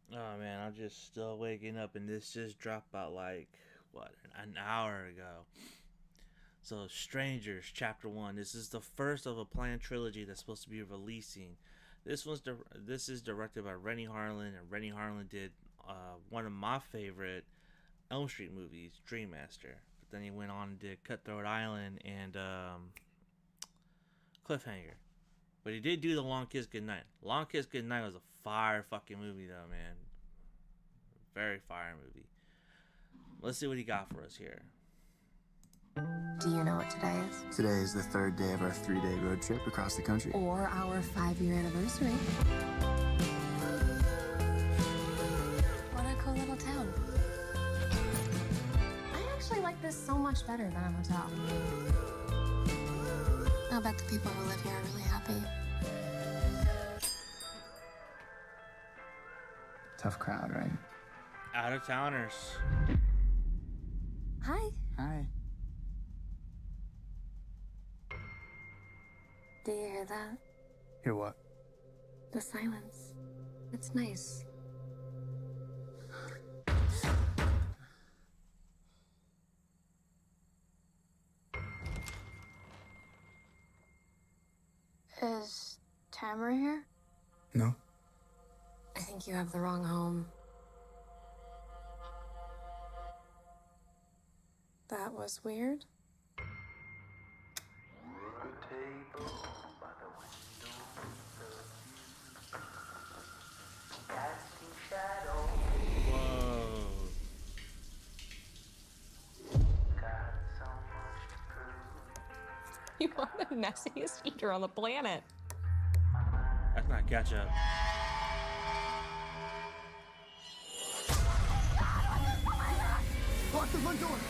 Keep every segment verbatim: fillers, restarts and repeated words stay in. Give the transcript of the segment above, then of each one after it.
Oh man, I'm just still waking up, and this just dropped about like what an hour ago. So, Strangers Chapter One. This is the first of a planned trilogy that's supposed to be releasing. This one's di- this is directed by Renny Harlan, and Renny Harlan did uh, one of my favorite Elm Street movies, Dream Master. But then he went on and did Cutthroat Island and um, Cliffhanger. But he did do The Long Kiss Goodnight. Long Kiss Goodnight was a fire fucking movie though, man. Very fire movie. Let's see what he got for us here. Do you know what today is? Today is the third day of our three-day road trip across the country. Or our five-year anniversary. What a cool little town. I actually like this so much better than a hotel. I'll bet the people who live here are really happy. Tough crowd, right? Out of towners. Hi. Hi. Do you hear that? Hear what? The silence. It's nice. Is Tamara here? No? I think you have the wrong home. That was weird. Whoa. You are the messiest eater on the planet. That's not ketchup. Lock the front door!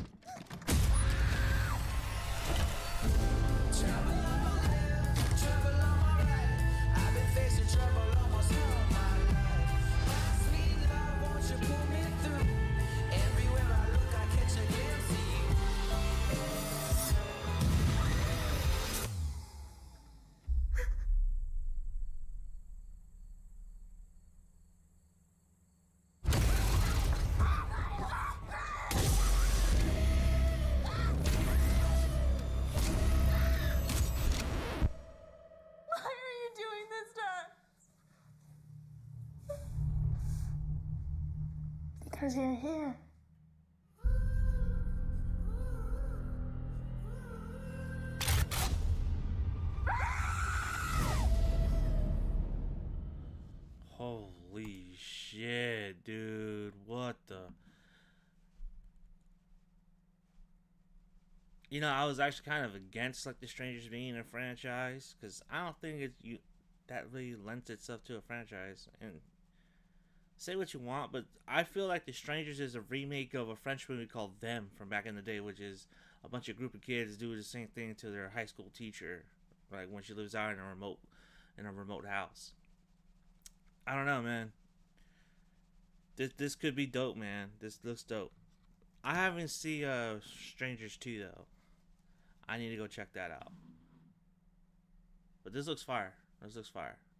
Because you're here. Holy shit, dude. What the? You know, I was actually kind of against like the Strangers being a franchise because I don't think it you that really lends itself to a franchise. And say what you want, but I feel like The Strangers is a remake of a French movie called Them from back in the day, which is a bunch of group of kids do the same thing to their high school teacher, like when she lives out in a remote in a remote house. I don't know, man. This this could be dope, man. This looks dope. I haven't seen uh Strangers two though. I need to go check that out. But this looks fire. This looks fire.